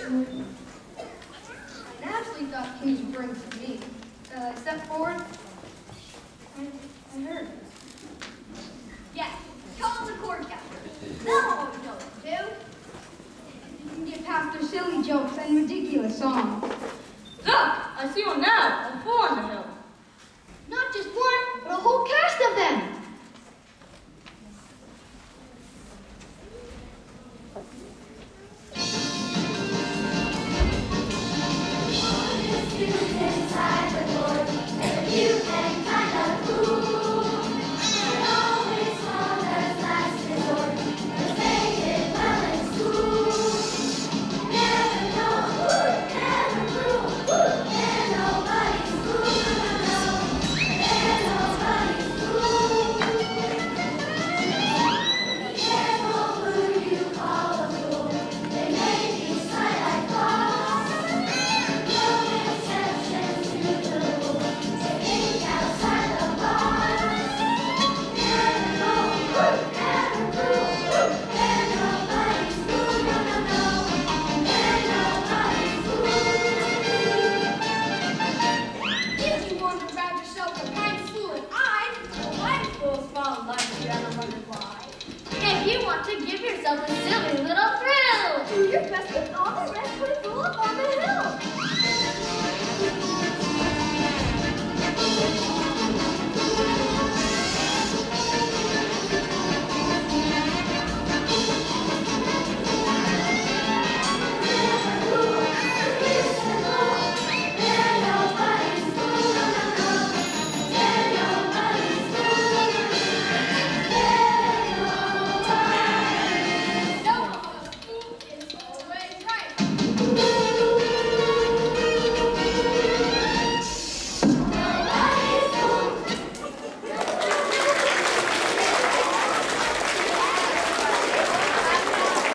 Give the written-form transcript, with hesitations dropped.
I naturally thought Kings would bring to me. Step forward. I heard. Yes, call the court captor. They'll always know what to do. You can get past their silly jokes and ridiculous songs. Look, I see one now, a four on the hill.